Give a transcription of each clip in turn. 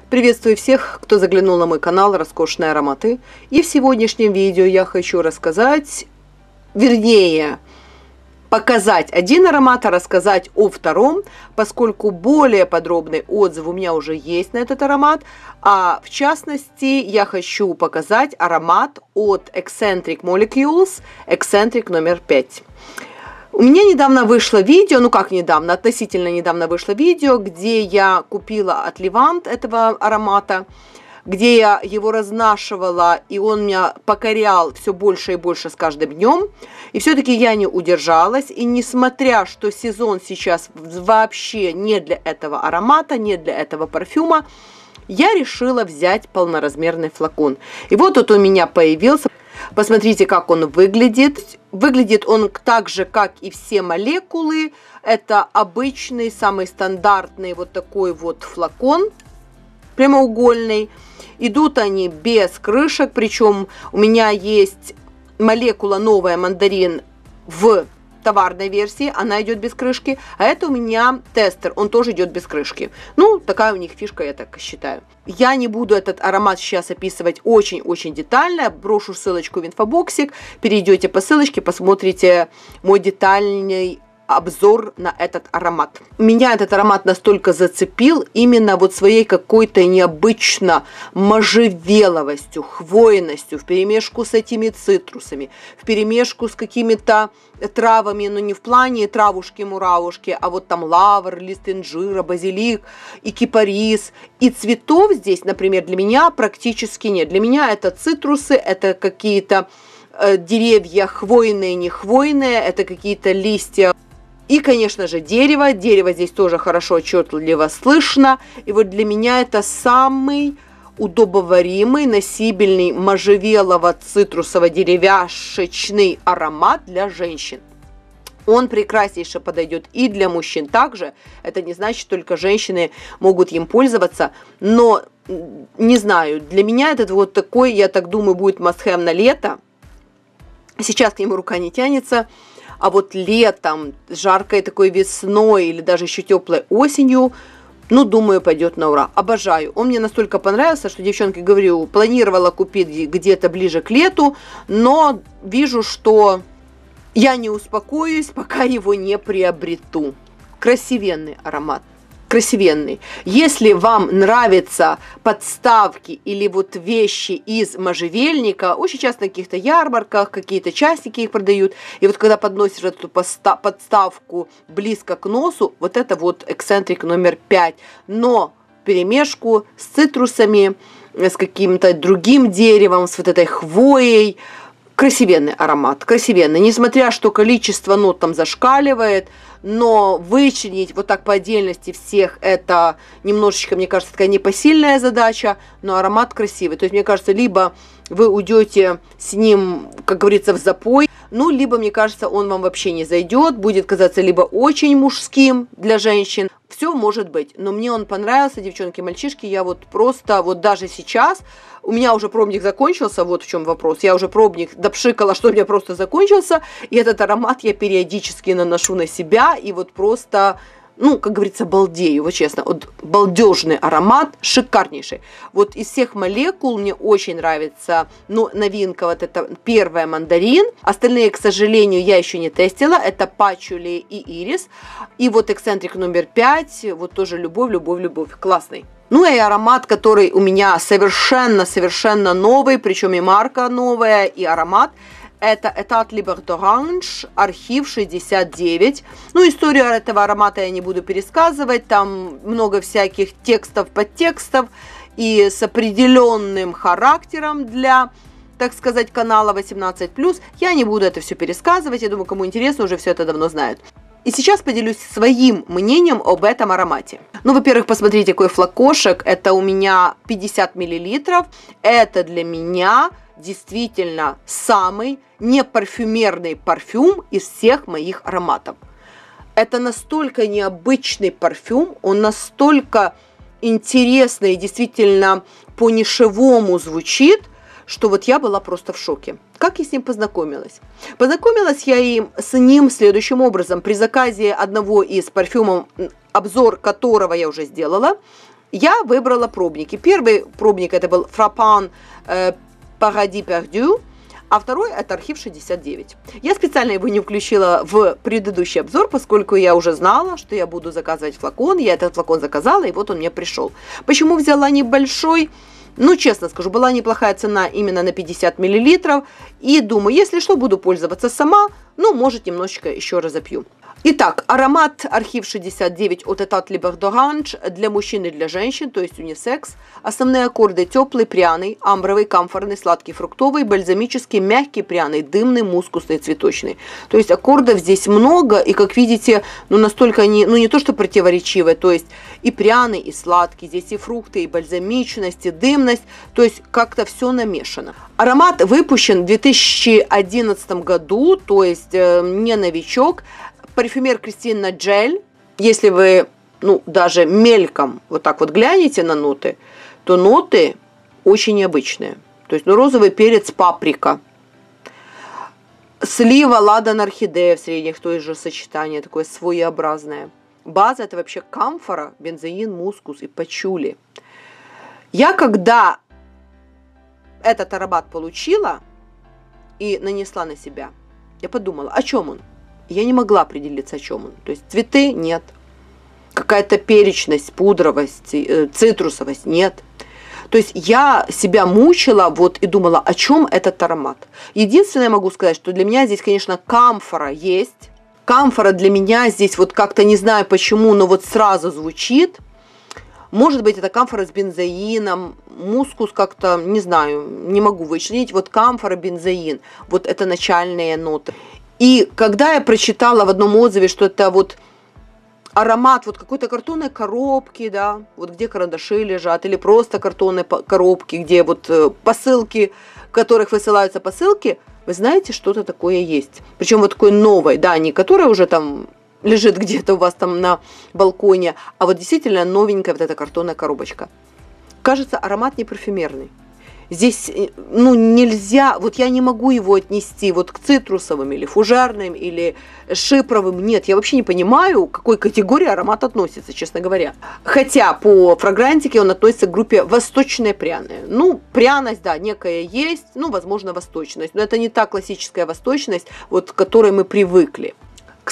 Приветствую всех, кто заглянул на мой канал «Роскошные ароматы». И в сегодняшнем видео я хочу рассказать, вернее, показать один аромат, а рассказать о втором, поскольку более подробный отзыв у меня уже есть на этот аромат. А в частности, я хочу показать аромат от Eccentric Molecules, Eccentric номер 5. У меня недавно вышло видео, ну как недавно, относительно недавно вышло видео, где я купила от Levant этого аромата, где я его разнашивала, и он меня покорял все больше и больше с каждым днем. И все-таки я не удержалась, и несмотря, что сезон сейчас вообще не для этого аромата, не для этого парфюма, я решила взять полноразмерный флакон. И вот тут у меня появился. Посмотрите, как он выглядит. Выглядит он так же, как и все молекулы. Это обычный, самый стандартный вот такой вот флакон прямоугольный. Идут они без крышек, причем у меня есть молекула новая мандарин в товарной версии, она идет без крышки, а это у меня тестер, он тоже идет без крышки. Ну, такая у них фишка, я так считаю. Я не буду этот аромат сейчас описывать очень-очень детально, брошу ссылочку в инфобоксик, перейдете по ссылочке, посмотрите мой детальный обзор на этот аромат. Меня этот аромат настолько зацепил именно вот своей какой-то необычно можжевеловостью, хвойностью, вперемешку с этими цитрусами, вперемешку с какими-то травами, но не в плане травушки-муравушки, а вот там лавр, лист инжира, базилик и кипарис. И цветов здесь, например, для меня практически нет. Для меня это цитрусы, это какие-то деревья хвойные, не хвойные, это какие-то листья. И, конечно же, дерево. Дерево здесь тоже хорошо, отчетливо слышно. И вот для меня это самый удобоваримый, носибельный, можжевелово-цитрусово-деревяшечный аромат для женщин. Он прекраснейше подойдет и для мужчин также. Это не значит, только женщины могут им пользоваться. Но, не знаю, для меня этот вот такой, я так думаю, будет must-have на лето. Сейчас к нему рука не тянется. А вот летом, жаркой такой весной или даже еще теплой осенью, ну, думаю, пойдет на ура. Обожаю. Он мне настолько понравился, что, девчонки, говорю, планировала купить где-то ближе к лету, но вижу, что я не успокоюсь, пока его не приобрету. Красивенный аромат. Красивенный. Если вам нравятся подставки или вот вещи из можжевельника, очень часто на каких-то ярмарках какие-то частики их продают, и вот когда подносишь эту подставку близко к носу, вот это вот Eccentric номер 5, но вперемешку с цитрусами, с каким-то другим деревом, с вот этой хвоей. Красивенный аромат, красивенный. Несмотря, что количество нот там зашкаливает, но вычленить вот так по отдельности всех это немножечко, мне кажется, такая непосильная задача, но аромат красивый. То есть, мне кажется, либо вы уйдете с ним, как говорится, в запой, ну, либо, мне кажется, он вам вообще не зайдет, будет казаться либо очень мужским для женщин. Все может быть, но мне он понравился, девчонки, мальчишки, я вот просто, вот даже сейчас, у меня уже пробник закончился, вот в чем вопрос, я уже пробник допшикала, что у меня просто закончился, и этот аромат я периодически наношу на себя, и вот просто, ну, как говорится, балдею, вот честно, вот балдежный аромат, шикарнейший. Вот из всех молекул мне очень нравится, ну, новинка, вот это первая мандарин, остальные, к сожалению, я еще не тестила, это пачули и ирис, и вот Eccentric номер 5, вот тоже любовь, любовь, любовь, классный. Ну и аромат, который у меня совершенно новый, причем и марка новая, и аромат. Это Etat Libre d'Orange, архив 69. Ну, историю этого аромата я не буду пересказывать, там много всяких текстов, подтекстов, и с определенным характером для, так сказать, канала 18+. Я не буду это все пересказывать, я думаю, кому интересно, уже все это давно знают. И сейчас поделюсь своим мнением об этом аромате. Ну, во-первых, посмотрите, какой флакошек. Это у меня 50 мл. Это для меня действительно самый непарфюмерный парфюм из всех моих ароматов. Это настолько необычный парфюм, он настолько интересный и действительно по-нишевому звучит, что вот я была просто в шоке. Как я с ним познакомилась? Познакомилась я с ним следующим образом. При заказе одного из парфюмов, обзор которого я уже сделала, я выбрала пробники. Первый пробник это был Frappant Paradis Perdu, а второй это Архив 69. Я специально его не включила в предыдущий обзор, поскольку я уже знала, что я буду заказывать флакон. Я этот флакон заказала, и вот он мне пришел. Почему взяла небольшой? Ну, честно скажу, была неплохая цена именно на 50 мл. И думаю, если что, буду пользоваться сама. Ну, может, немножечко еще разопью. Итак, аромат Архив 69 от Etat Libre d'Orange для мужчин и для женщин, то есть унисекс. Основные аккорды: теплый, пряный, амбровый, камфорный, сладкий, фруктовый, бальзамический, мягкий, пряный, дымный, мускусный, цветочный. То есть аккордов здесь много, и как видите, ну настолько они, ну не то что противоречивые, то есть и пряный, и сладкий, здесь и фрукты, и бальзамичность, и дымность, то есть как-то все намешано. Аромат выпущен в 2011 году, то есть не новичок. Парфюмер Кристин Наджель. Если вы, ну, даже мельком вот так вот глянете на ноты, то ноты очень необычные. То есть, ну, розовый перец, паприка, слива, ладан, орхидея в средних, то есть же сочетание такое своеобразное. База это вообще камфора, бензоин, мускус и пачули. Я когда этот аромат получила и нанесла на себя, я подумала, о чем он? Я не могла определиться, о чем он. То есть цветы нет, какая-то перечность, пудровость, цитрусовость нет. То есть я себя мучила вот и думала, о чем этот аромат. Единственное, я могу сказать, что для меня здесь, конечно, камфора есть. Камфора для меня здесь вот как-то, не знаю почему, но вот сразу звучит. Может быть, это камфора с бензоином, мускус как-то, не знаю, не могу вычленить. Вот камфора, бензоин, вот это начальные ноты. И когда я прочитала в одном отзыве, что это вот аромат вот какой-то картонной коробки, да, вот где карандаши лежат, или просто картонной коробки, где вот посылки, в которых высылаются посылки, вы знаете, что-то такое есть. Причем вот такой новой, да, не которая уже там лежит где-то у вас там на балконе, а вот действительно новенькая вот эта картонная коробочка. Кажется, аромат не парфюмерный. Здесь, ну, нельзя, вот я не могу его отнести вот к цитрусовым или фужерным или шипровым. Нет, я вообще не понимаю, к какой категории аромат относится, честно говоря. Хотя по фрагрантике он относится к группе восточные пряные. Ну, пряность, да, некая есть, ну, возможно, восточность. Но это не та классическая восточность, вот к которой мы привыкли. К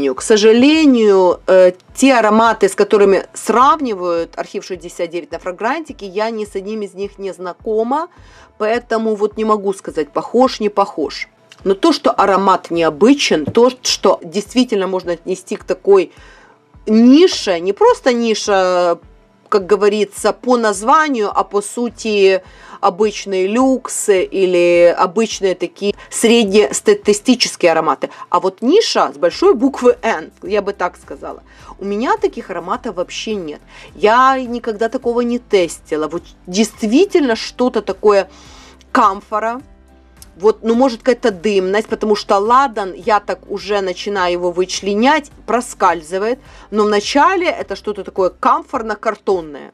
сожалению, те ароматы, с которыми сравнивают Архив 69 на фрагрантике, я ни с одним из них не знакома, поэтому вот не могу сказать, похож, не похож. Но то, что аромат необычен, то, что действительно можно отнести к такой нише, не просто ниша, как говорится, по названию, а по сути обычные люксы или обычные такие среднестатистические ароматы. А вот ниша с большой буквы N, я бы так сказала. У меня таких ароматов вообще нет. Я никогда такого не тестила. Вот действительно что-то такое камфора. Вот, ну, может, какая-то дымность, потому что ладан, я так уже начинаю его вычленять, проскальзывает. Но вначале это что-то такое камфорно-картонное.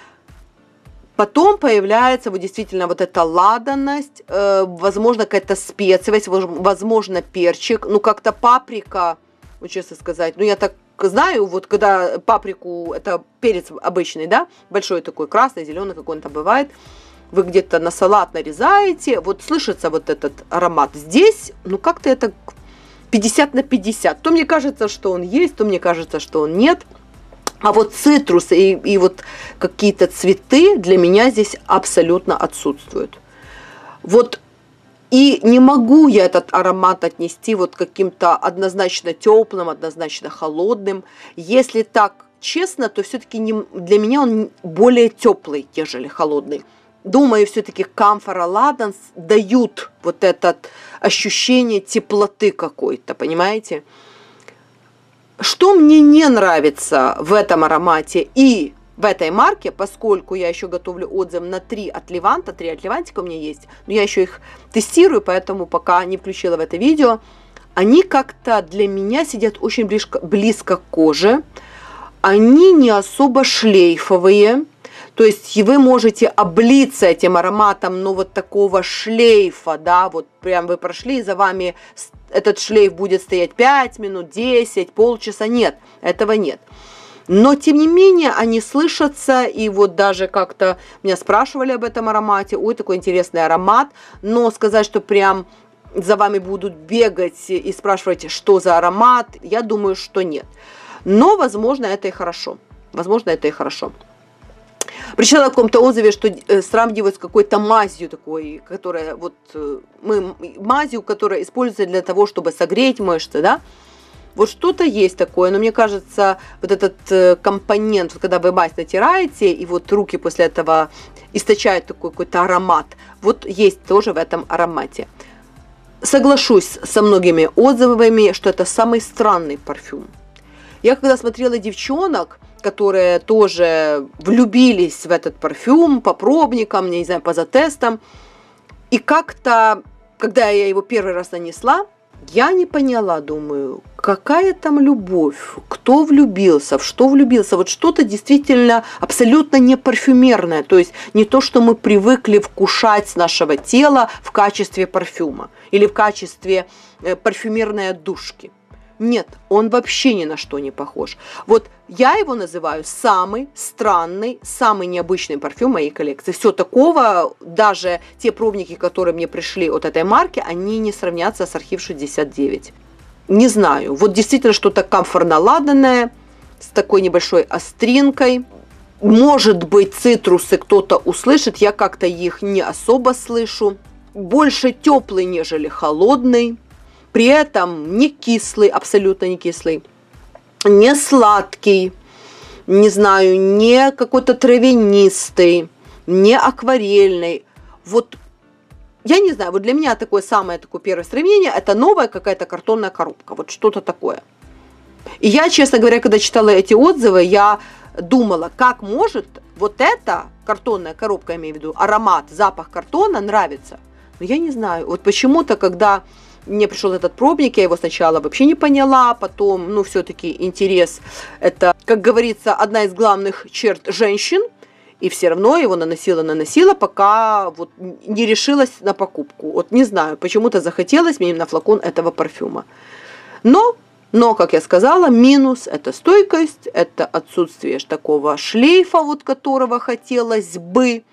Потом появляется вот действительно вот эта ладанность, возможно, какая-то специевость, возможно, перчик, ну, как-то паприка, вот честно сказать. Ну, я так знаю, вот когда паприку, это перец обычный, да, большой такой, красный, зеленый, какой он там бывает, вы где-то на салат нарезаете, вот слышится вот этот аромат. Здесь, ну, как-то это 50 на 50. То мне кажется, что он есть, то мне кажется, что он нет. А вот цитрусы и вот какие-то цветы для меня здесь абсолютно отсутствуют. Вот и не могу я этот аромат отнести вот каким-то однозначно теплым, однозначно холодным. Если так честно, то все-таки для меня он более теплый, нежели холодный. Думаю, все-таки камфора, ладан дают вот это ощущение теплоты какой-то, понимаете? Что мне не нравится в этом аромате и в этой марке, поскольку я еще готовлю отзыв на 3 от Леванта, 3 от Левантика у меня есть, но я еще их тестирую, поэтому пока не включила в это видео, они как-то для меня сидят очень близко к коже, они не особо шлейфовые, то есть вы можете облиться этим ароматом, но вот такого шлейфа, да, вот прям вы прошли, и за вами этот шлейф будет стоять 5 минут, 10, полчаса, нет, этого нет. Но, тем не менее, они слышатся, и вот даже как-то меня спрашивали об этом аромате, ой, такой интересный аромат, но сказать, что прям за вами будут бегать и спрашивать, что за аромат, я думаю, что нет. Но, возможно, это и хорошо. Возможно, это и хорошо. Прочитала в каком-то отзыве, что сравнивают с какой-то мазью такой, которая вот мазью, которая используется для того, чтобы согреть мышцы, да? Вот что-то есть такое, но мне кажется, вот этот компонент, когда вы мазь натираете, и вот руки после этого источают такой какой-то аромат, вот есть тоже в этом аромате. Соглашусь со многими отзывами, что это самый странный парфюм. Я когда смотрела девчонок, которые тоже влюбились в этот парфюм по пробникам, не знаю, по затестам, и как-то, когда я его первый раз нанесла, я не поняла, думаю, какая там любовь, кто влюбился, в что влюбился. Вот что-то действительно абсолютно не парфюмерное, то есть не то, что мы привыкли вкушать с нашего тела в качестве парфюма или в качестве парфюмерной отдушки. Нет, он вообще ни на что не похож. Вот я его называю самый странный, самый необычный парфюм моей коллекции. Все такого, даже те пробники, которые мне пришли от этой марки, они не сравнятся с Архив 69. Не знаю, вот действительно что-то комфортно-ладанное, с такой небольшой остринкой. Может быть, цитрусы кто-то услышит, я как-то их не особо слышу. Больше теплый, нежели холодный. При этом не кислый, абсолютно не кислый, не сладкий, не знаю, не какой-то травянистый, не акварельный. Вот я не знаю, вот для меня такое первое сравнение, это новая какая-то картонная коробка, вот что-то такое. И я, честно говоря, когда читала эти отзывы, я думала, как может вот эта картонная коробка, я имею в виду, аромат, запах картона нравится. Но я не знаю, вот почему-то, когда мне пришел этот пробник, я его сначала вообще не поняла, потом, все-таки интерес, это, как говорится, одна из главных черт женщин, и все равно его наносила, пока вот не решилась на покупку. Вот не знаю, почему-то захотелось мне на флакон этого парфюма. Но, как я сказала, минус – это стойкость, это отсутствие такого шлейфа, вот которого хотелось бы.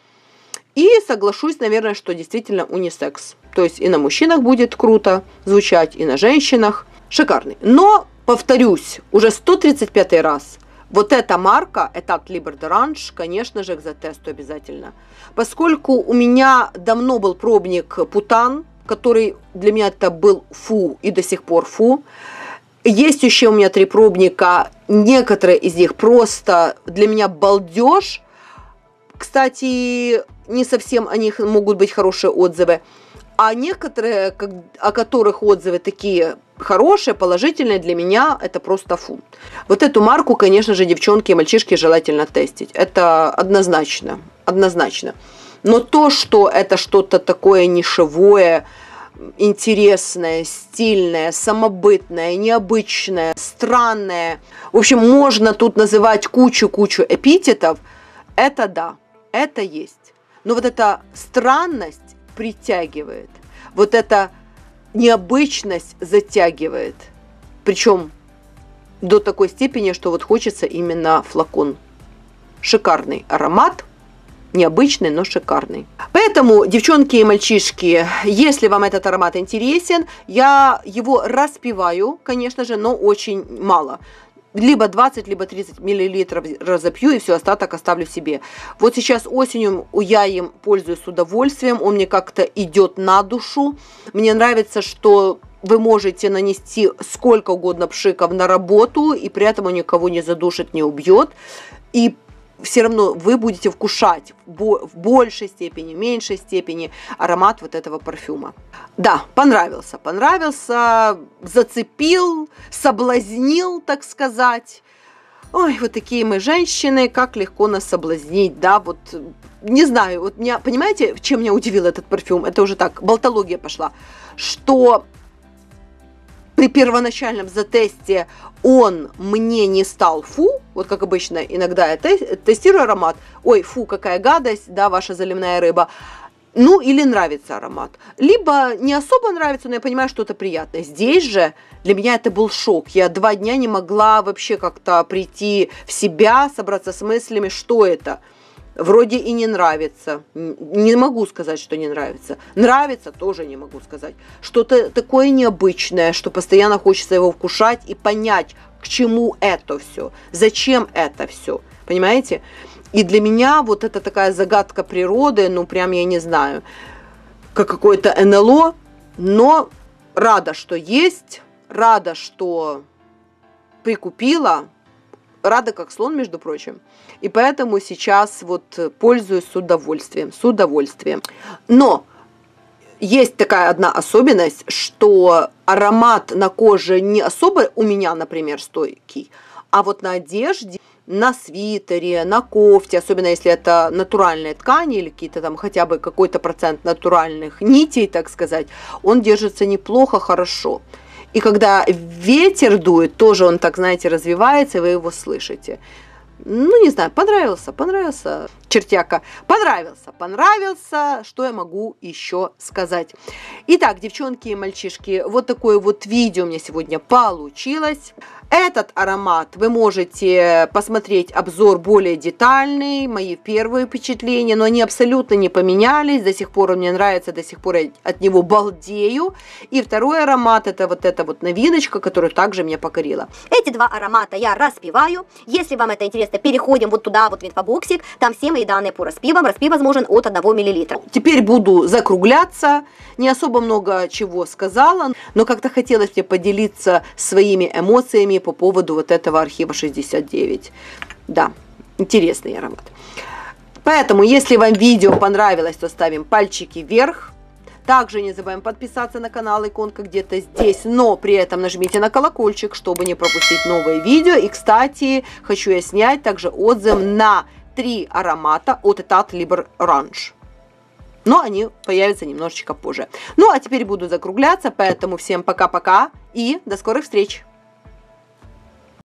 И соглашусь, наверное, что действительно унисекс. То есть и на мужчинах будет круто звучать, и на женщинах. Шикарный. Но, повторюсь, уже 135-й раз, вот эта марка, État Libre d'Orange, конечно же, к затесту обязательно. Поскольку у меня давно был пробник Путан, который для меня это был фу и до сих пор фу. Есть еще у меня 3 пробника, некоторые из них просто для меня балдеж. Кстати, не совсем о них могут быть хорошие отзывы. А некоторые, о которых отзывы такие хорошие, положительные, для меня это просто фу. Вот эту марку, конечно же, девчонки и мальчишки желательно тестить. Это однозначно, однозначно. Но то, что это что-то такое нишевое, интересное, стильное, самобытное, необычное, странное. В общем, можно тут называть кучу-кучу эпитетов. Это да, это есть. Но вот эта странность притягивает. Вот эта необычность затягивает. Причем до такой степени, что вот хочется именно флакон. Шикарный аромат. Необычный, но шикарный. Поэтому, девчонки и мальчишки, если вам этот аромат интересен, я его распиваю, конечно же, но очень мало. Либо 20, либо 30 миллилитров разопью, и все, остаток оставлю себе. Вот сейчас осенью я им пользуюсь с удовольствием, он мне как-то идет на душу. Мне нравится, что вы можете нанести сколько угодно пшиков на работу, и при этом он никого не задушит, не убьет. И все равно вы будете вкушать в большей степени, меньшей степени аромат вот этого парфюма. Да, понравился, зацепил, соблазнил, так сказать. Ой, вот такие мы женщины, как легко нас соблазнить, да, вот, не знаю, вот меня, понимаете, чем меня удивил этот парфюм? Это уже так, болтология пошла, что при первоначальном затесте он мне не стал фу, вот как обычно иногда я тестирую аромат, ой, фу, какая гадость, да, ваша заливная рыба, Ну, или нравится аромат. Либо не особо нравится, но я понимаю, что это приятно. Здесь же для меня это был шок. Я 2 дня не могла вообще как-то прийти в себя, собраться с мыслями, что это. Вроде и не нравится. Не могу сказать, что не нравится. Нравится, тоже не могу сказать. Что-то такое необычное, что постоянно хочется его вкушать и понять, к чему это все, зачем это все. Понимаете? И для меня вот это такая загадка природы, ну прям я не знаю, как какое-то НЛО, но рада, что есть, рада, что прикупила, рада как слон, между прочим. И поэтому сейчас вот пользуюсь с удовольствием, с удовольствием. Но есть такая одна особенность, что аромат на коже не особо у меня, например, стойкий, а вот на одежде, на свитере, на кофте, особенно если это натуральные ткани или какие-то там хотя бы какой-то процент натуральных нитей, так сказать, он держится неплохо, хорошо. И когда ветер дует, тоже он так, знаете, развивается, и вы его слышите. Ну, не знаю, понравился, чертяка, понравился, что я могу еще сказать. Итак, девчонки и мальчишки, вот такое вот видео у меня сегодня получилось. Этот аромат вы можете посмотреть обзор более детальный, мои первые впечатления, но они абсолютно не поменялись, до сих пор он мне нравится, до сих пор я от него балдею. И второй аромат, это вот эта вот новиночка, которую также мне покорила. Эти 2 аромата я распиваю. Если вам это интересно, переходим вот туда, вот в инфобоксик, там все мои данные по распивам. Распив возможен от 1 мл. Теперь буду закругляться, не особо много чего сказала, но как-то хотелось мне поделиться своими эмоциями по поводу вот этого архива 69. Да, интересный аромат. Поэтому, если вам видео понравилось, то ставим пальчики вверх. Также не забываем подписаться на канал, иконка где-то здесь, но при этом нажмите на колокольчик, чтобы не пропустить новые видео. И, кстати, хочу я снять также отзыв на 3 аромата от Etat Libre Orange. Но они появятся немножечко позже. Ну, а теперь буду закругляться, поэтому всем пока-пока и до скорых встреч!